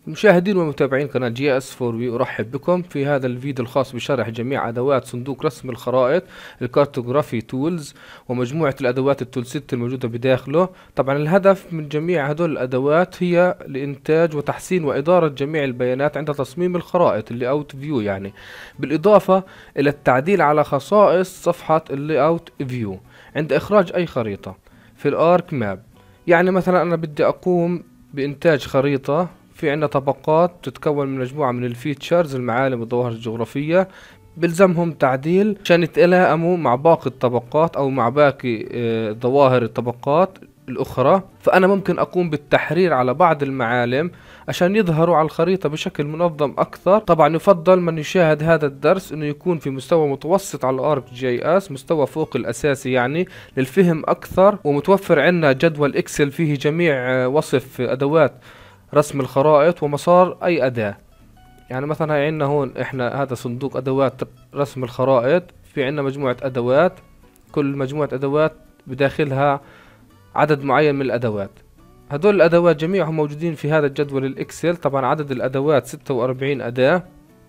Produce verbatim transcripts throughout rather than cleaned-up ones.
مشاهدين ومتابعين قناة جي اس فور وي، أرحب بكم في هذا الفيديو الخاص بشرح جميع أدوات صندوق رسم الخرائط الكارتوغرافي تولز ومجموعة الأدوات التول ست الموجودة بداخله. طبعا الهدف من جميع هدول الأدوات هي لإنتاج وتحسين وإدارة جميع البيانات عند تصميم الخرائط اللي أوت فيو، يعني بالإضافة إلى التعديل على خصائص صفحة اللي أوت فيو عند إخراج أي خريطة في الأرك ماب. يعني مثلا أنا بدي أقوم بإنتاج خريطة، في عنا طبقات تتكون من مجموعة من الفيتشرز المعالم والظواهر الجغرافية، بلزمهم تعديل عشان يتلائموا مع باقي الطبقات أو مع باقي آه، ظواهر الطبقات الأخرى. فأنا ممكن أقوم بالتحرير على بعض المعالم عشان يظهروا على الخريطة بشكل منظم أكثر. طبعا يفضل من يشاهد هذا الدرس أنه يكون في مستوى متوسط على الارك جي اس، مستوى فوق الأساسي يعني للفهم أكثر. ومتوفر عنا جدول إكسل فيه جميع آه، وصف أدوات رسم الخرائط ومسار اي اداة. يعني مثلا هاي عندنا هون احنا هذا صندوق ادوات رسم الخرائط، في عندنا مجموعة ادوات، كل مجموعة ادوات بداخلها عدد معين من الادوات. هدول الادوات جميعهم موجودين في هذا الجدول الاكسل. طبعا عدد الادوات ستة واربعين اداة.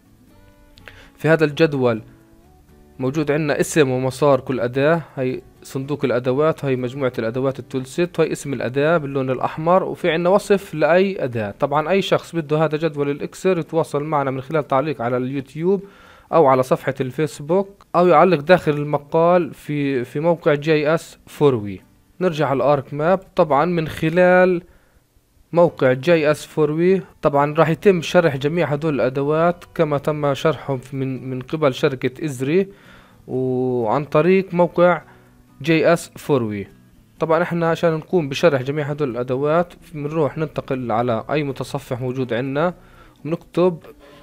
في هذا الجدول موجود عندنا اسم ومسار كل اداة، هي صندوق الادوات، هي مجموعة الادوات التول ست، وهي اسم الاداة باللون الاحمر، وفي عندنا وصف لاي اداة. طبعا اي شخص بده هذا جدول الاكسل يتواصل معنا من خلال تعليق على اليوتيوب او على صفحة الفيسبوك، او يعلق داخل المقال في في موقع جي اس فور وي. نرجع على الارك ماب. طبعا من خلال موقع جي اس فور وي طبعا راح يتم شرح جميع هدول الادوات كما تم شرحهم من من قبل شركة ازري وعن طريق موقع جي اس فور وي. طبعا احنا عشان نقوم بشرح جميع هدول الادوات بنروح ننتقل على اي متصفح موجود عندنا ونكتب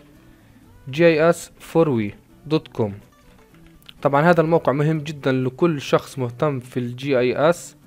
جي اس فور وي دوت كوم. طبعا هذا الموقع مهم جدا لكل شخص مهتم في الجي اي اس،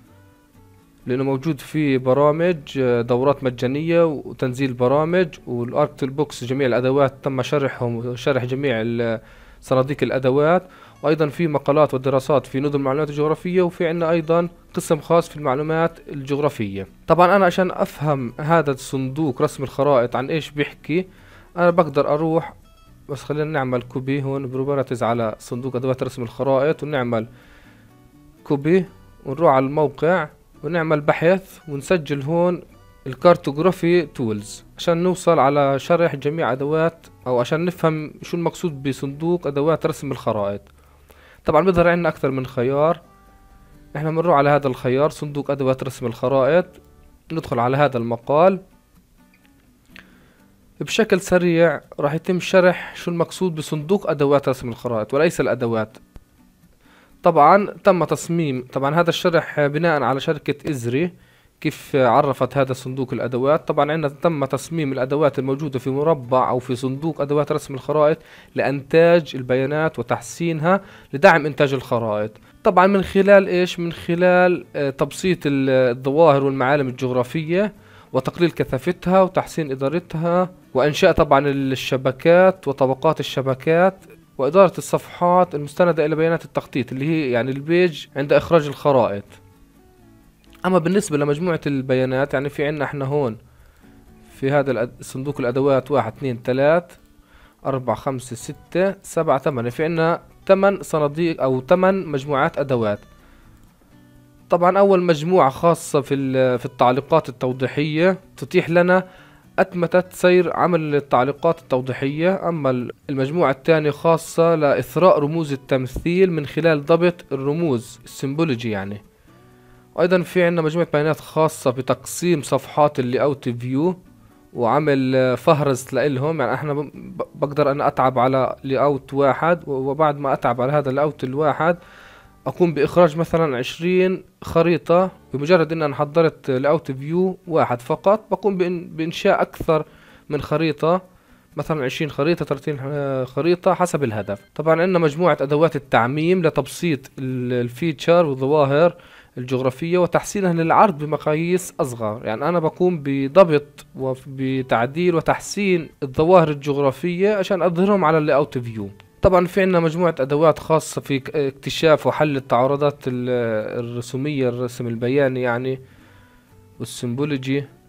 لانه موجود فيه برامج، دورات مجانية وتنزيل برامج، والاركتل بوكس جميع الادوات تم شرحهم وشرح جميع صناديق الادوات، وايضا في مقالات ودراسات في نظم المعلومات الجغرافية، وفي عندنا ايضا قسم خاص في المعلومات الجغرافية. طبعا انا عشان افهم هذا الصندوق رسم الخرائط عن ايش بيحكي انا بقدر اروح، بس خلينا نعمل كوبي هون بروبرتيز على صندوق ادوات رسم الخرائط ونعمل كوبي ونروح على الموقع ونعمل بحث ونسجل هون الكارتوغرافي تولز عشان نوصل على شرح جميع ادوات او عشان نفهم شو المقصود بصندوق ادوات رسم الخرائط. طبعا بيظهر عندنا اكثر من خيار، احنا بنروح على هذا الخيار صندوق ادوات رسم الخرائط، ندخل على هذا المقال. بشكل سريع راح يتم شرح شو المقصود بصندوق ادوات رسم الخرائط وليس الادوات. طبعا تم تصميم، طبعا هذا الشرح بناء على شركة ازري كيف عرفت هذا صندوق الادوات. طبعا عندنا تم تصميم الادوات الموجودة في مربع او في صندوق ادوات رسم الخرائط لانتاج البيانات وتحسينها لدعم انتاج الخرائط. طبعا من خلال ايش؟ من خلال آه تبسيط الظواهر والمعالم الجغرافية وتقليل كثافتها وتحسين ادارتها وانشاء طبعا الشبكات وطبقات الشبكات وإدارة الصفحات المستندة إلى بيانات التخطيط اللي هي يعني البيج عند إخراج الخرائط. أما بالنسبة لمجموعة البيانات يعني في عنا إحنا هون في هذا صندوق الأدوات واحد اثنين ثلاث أربعة خمسة ستة سبعة ثمانية، في عنا ثمان صناديق أو ثمان مجموعات أدوات. طبعا أول مجموعة خاصة في في التعليقات التوضيحية تتيح لنا أتمتة سير عمل التعليقات التوضيحية. أما المجموعة الثانية خاصة لإثراء رموز التمثيل من خلال ضبط الرموز السيمبولوجي يعني. وأيضا في عنا مجموعة بيانات خاصة بتقسيم صفحات اللي أوت فيو وعمل فهرس لإلهم. يعني احنا بقدر أنا أتعب على لأوت واحد، وبعد ما أتعب على هذا اللأوت الواحد اقوم باخراج مثلا عشرين خريطة. بمجرد ان انا حضرت لاوت فيو واحد فقط بقوم بانشاء اكثر من خريطة، مثلا عشرين خريطة ثلاثين خريطة حسب الهدف. طبعا عندنا مجموعة ادوات التعميم لتبسيط الفيتشر والظواهر الجغرافية وتحسينها للعرض بمقاييس اصغر. يعني انا بقوم بضبط وبتعديل وتحسين الظواهر الجغرافية عشان اظهرهم على اللاوت فيو. طبعا في عنا مجموعة ادوات خاصة في اكتشاف وحل التعارضات الرسومية، الرسم البياني يعني والسيمبولوجي،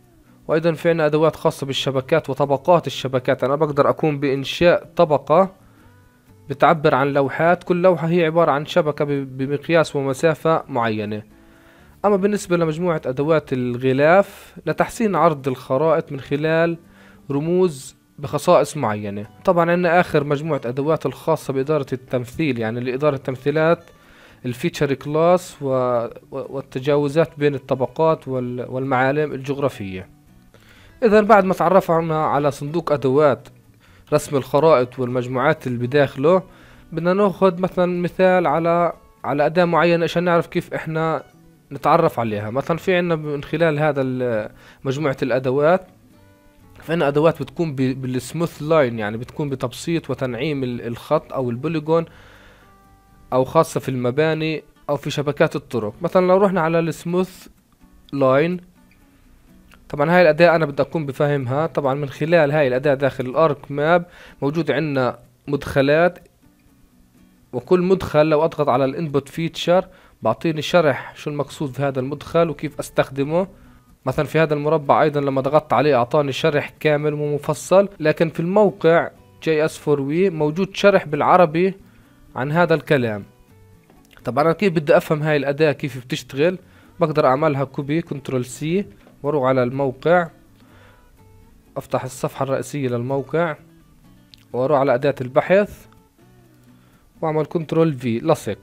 وايضا في عنا ادوات خاصة بالشبكات وطبقات الشبكات. انا بقدر اقوم بانشاء طبقة بتعبر عن لوحات، كل لوحة هي عبارة عن شبكة بمقياس ومسافة معينة. اما بالنسبة لمجموعة ادوات الغلاف لتحسين عرض الخرائط من خلال رموز بخصائص معينة. طبعا عندنا اخر مجموعة ادوات الخاصة بادارة التمثيل، يعني لادارة التمثيلات، الفيتشر كلاس والتجاوزات بين الطبقات والمعالم الجغرافية. اذا بعد ما تعرفنا على صندوق ادوات رسم الخرائط والمجموعات اللي بداخله، بدنا ناخذ مثلا مثال على على اداة معينة عشان نعرف كيف احنا نتعرف عليها. مثلا في عنا من خلال هذا مجموعة الادوات، في عنا ادوات بتكون بالسموث لاين، يعني بتكون بتبسيط وتنعيم الخط او البوليجون، او خاصة في المباني او في شبكات الطرق. مثلا لو رحنا على السموث لاين، طبعا هاي الاداة انا بدي اكون بفهمها. طبعا من خلال هاي الاداة داخل الارك ماب موجود عندنا مدخلات، وكل مدخل لو اضغط على الانبوت فيتشر بعطيني شرح شو المقصود في هذا المدخل وكيف استخدمه. مثلا في هذا المربع ايضا لما ضغطت عليه اعطاني شرح كامل ومفصل، لكن في الموقع جي اس فور وي موجود شرح بالعربي عن هذا الكلام. طبعا انا كيف بدي افهم هاي الاداة كيف بتشتغل؟ بقدر اعملها كوبي كنترول سي واروح على الموقع، افتح الصفحة الرئيسية للموقع واروح على اداة البحث واعمل كنترول في لصق.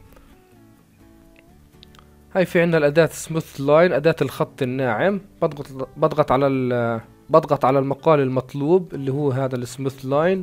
هاي في عندنا الاداة سموث لاين، اداة الخط الناعم. بضغط بضغط على بضغط على المقال المطلوب اللي هو هذا السموث لاين.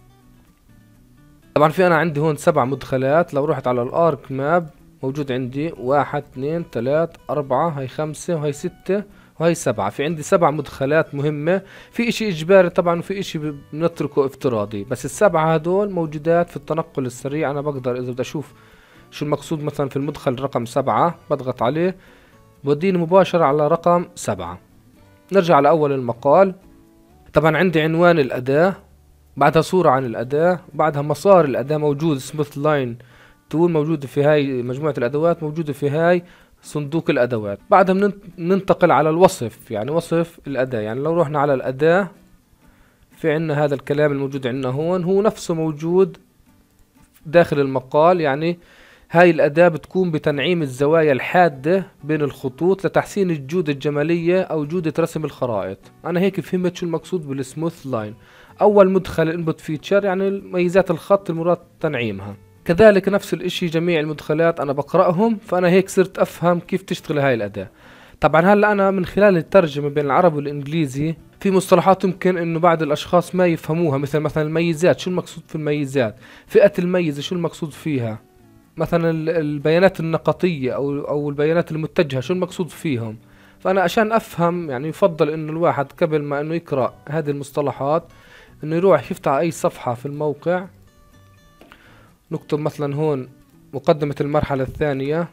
طبعا في انا عندي هون سبع مدخلات. لو رحت على الارك ماب موجود عندي واحد اثنين ثلاث اربعة، هاي خمسة وهي ستة وهي سبعة. في عندي سبع مدخلات مهمة، في اشي اجباري طبعا وفي اشي بنتركه افتراضي، بس السبعة هدول موجودات في التنقل السريع. انا بقدر اذا بدي اشوف شو المقصود مثلا في المدخل رقم سبعة بضغط عليه بوديني مباشرة على رقم سبعة. نرجع لأول المقال. طبعا عندي عنوان الأداة، بعدها صورة عن الأداة، بعدها مسار الأداة موجود سموث لاين تول موجودة في هاي مجموعة الأدوات، موجودة في هاي صندوق الأدوات. بعدها ننتقل على الوصف، يعني وصف الأداة. يعني لو رحنا على الأداة في عنا هذا الكلام الموجود عندنا هون، هو نفسه موجود داخل المقال. يعني هاي الأداة بتكون بتنعيم الزوايا الحادة بين الخطوط لتحسين الجودة الجمالية أو جودة رسم الخرائط. أنا هيك فهمت شو المقصود بالسموث لاين. أول مدخل الانبوت فيتشر يعني ميزات الخط المراد تنعيمها. كذلك نفس الاشي جميع المدخلات أنا بقرأهم، فأنا هيك صرت أفهم كيف تشتغل هاي الأداة. طبعا هلا أنا من خلال الترجمة بين العربي والإنجليزي في مصطلحات يمكن إنه بعض الأشخاص ما يفهموها، مثل مثلا الميزات، شو المقصود في الميزات؟ فئة الميزة شو المقصود فيها؟ مثلا البيانات النقطية أو أو البيانات المتجهة شو المقصود فيهم؟ فأنا عشان أفهم يعني يفضل إنه الواحد قبل ما إنه يقرأ هذه المصطلحات إنه يروح يفتح أي صفحة في الموقع، نكتب مثلا هون مقدمة المرحلة الثانية،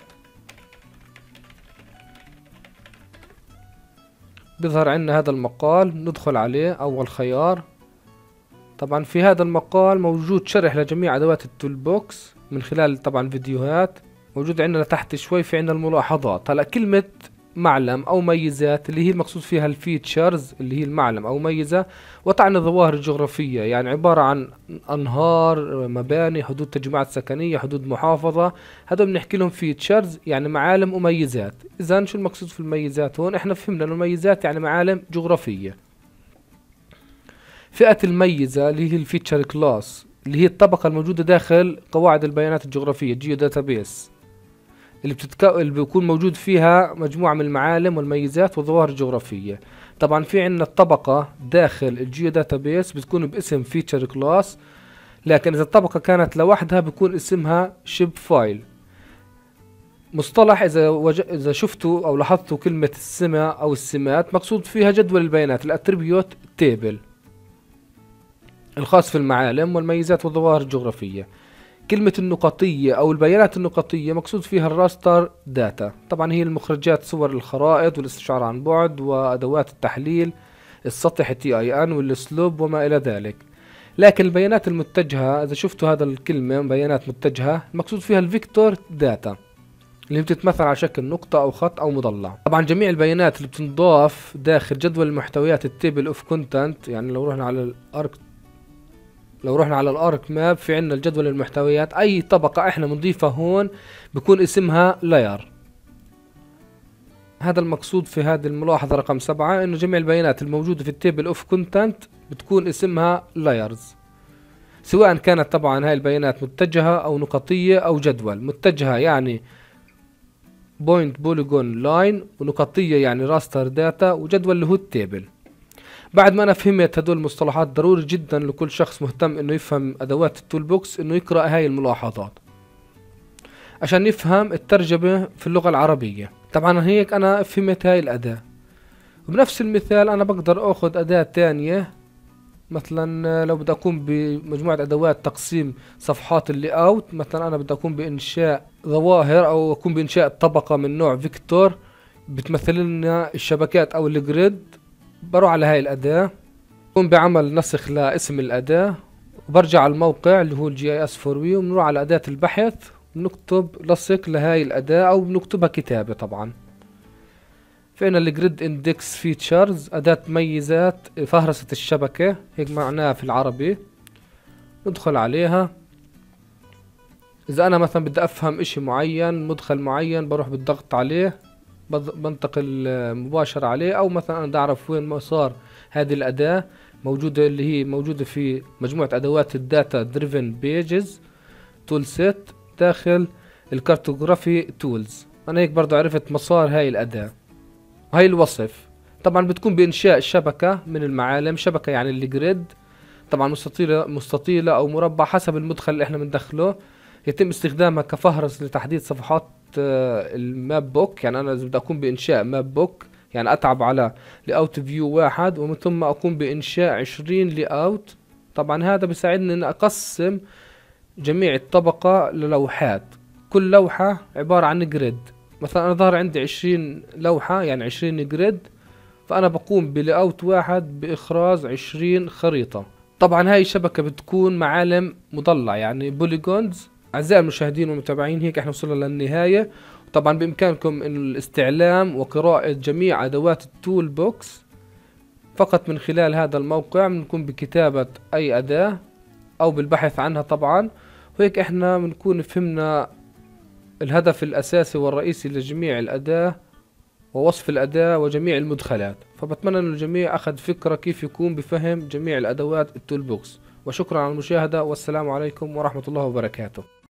بيظهر عندنا هذا المقال، ندخل عليه أول خيار. طبعا في هذا المقال موجود شرح لجميع أدوات التول بوكس من خلال طبعا فيديوهات. موجود عندنا تحت شوي في عندنا الملاحظات. هلا كلمة معلم أو ميزات اللي هي المقصود فيها الفيتشرز اللي هي المعلم أو ميزة، وتعني الظواهر الجغرافية، يعني عبارة عن أنهار، مباني، حدود تجمعات سكنية، حدود محافظة. هذول بنحكي لهم فيتشرز يعني معالم وميزات. إذا شو المقصود في الميزات هون؟ إحنا فهمنا إنه الميزات يعني معالم جغرافية. فئة الميزة اللي هي الفيتشر كلاس اللي هي الطبقة الموجودة داخل قواعد البيانات الجغرافية جيو داتابيس، اللي بتتكون اللي بيكون موجود فيها مجموعة من المعالم والميزات والظواهر الجغرافية. طبعا في عندنا الطبقة داخل الجيو داتابيس بتكون باسم فيتشر كلاس، لكن إذا الطبقة كانت لوحدها بيكون اسمها شيب فايل. مصطلح إذا وج... إذا شفتوا أو لاحظتوا كلمة السمة أو السمات مقصود فيها جدول البيانات الاتريبيوت تيبل الخاص في المعالم والميزات والظواهر الجغرافية. كلمة النقطية أو البيانات النقطية مقصود فيها الراستر داتا، طبعا هي المخرجات صور الخرائط والاستشعار عن بعد وأدوات التحليل السطح تي اي ان والسلوب وما إلى ذلك. لكن البيانات المتجهة إذا شفتوا هذا الكلمة بيانات متجهة المقصود فيها الفيكتور داتا. اللي بتتمثل على شكل نقطة أو خط أو مضلع. طبعا جميع البيانات اللي بتنضاف داخل جدول المحتويات التيبل اوف كونتنت، يعني لو رحنا على الارك لو رحنا على الارك ماب في عندنا الجدول المحتويات، أي طبقة احنا بنضيفها هون بكون اسمها لاير. هذا المقصود في هذه الملاحظة رقم سبعة، إنه جميع البيانات الموجودة في التيبل اوف كونتنت بتكون اسمها لايرز، سواء كانت طبعا هاي البيانات متجهة أو نقطية أو جدول. متجهة يعني بوينت بوليجون لاين، ونقطية يعني راستر داتا، وجدول اللي هو التيبل. بعد ما أنا فهمت هدول المصطلحات، ضروري جدا لكل شخص مهتم إنه يفهم أدوات التول بوكس إنه يقرأ هاي الملاحظات عشان يفهم الترجمة في اللغة العربية. طبعا هيك أنا فهمت هاي الأداة. وبنفس المثال أنا بقدر أخذ أداة تانية، مثلا لو بدي أقوم بمجموعة أدوات تقسيم صفحات اللي أوت، مثلا أنا بدي أقوم بإنشاء ظواهر أو أقوم بإنشاء طبقة من نوع فيكتور بتمثل لنا الشبكات أو الجريد. بروح على هاي الأداة، بقوم بعمل نسخ لاسم الأداة، وبرجع على الموقع اللي هو الجي اي اس فور ويو، وبنروح على أداة البحث بنكتب لصق لهاي الأداة أو بنكتبها كتابة. طبعا فإن الجريد اندكس فيتشرز أداة ميزات فهرسة الشبكة، هيك معناها في العربي. ندخل عليها. إذا أنا مثلا بدي أفهم إشي معين، مدخل معين، بروح بالضغط عليه بنتقل مباشرة عليه. أو مثلا أنا بدي أعرف وين مسار هذه الأداة، موجودة اللي هي موجودة في مجموعة أدوات الداتا دريفن بيجز تول سيت داخل الكارتوغرافي تولز. أنا هيك برضو عرفت مسار هاي الأداة. هاي الوصف طبعا بتكون بإنشاء شبكة من المعالم، شبكة يعني الجريد، طبعا مستطيلة مستطيلة أو مربع حسب المدخل اللي احنا بندخله. يتم استخدامها كفهرس لتحديد صفحات الماب بوك، يعني أنا بدي أقوم بإنشاء ماب بوك، يعني أتعب على لاوت فيو واحد ومن ثم أقوم بإنشاء عشرين لاوت. طبعا هذا بيساعدني إن أقسم جميع الطبقة للوحات، كل لوحة عبارة عن جريد. مثلا أنا ظهر عندي عشرين لوحة يعني عشرين جريد، فأنا بقوم بلاوت واحد بإخراج عشرين خريطة. طبعا هاي الشبكة بتكون معالم مضلع يعني بوليجونز. أعزائي المشاهدين والمتابعين، هيك احنا وصلنا للنهاية. طبعا بإمكانكم إن الاستعلام وقراءة جميع أدوات التول بوكس فقط من خلال هذا الموقع. بنكون بكتابة أي أداة أو بالبحث عنها طبعا. وهيك احنا بنكون فهمنا الهدف الأساسي والرئيسي لجميع الأداة ووصف الأداة وجميع المدخلات. فبتمنى أن الجميع أخذ فكرة كيف يكون بفهم جميع الأدوات التول بوكس. وشكرا على المشاهدة، والسلام عليكم ورحمة الله وبركاته.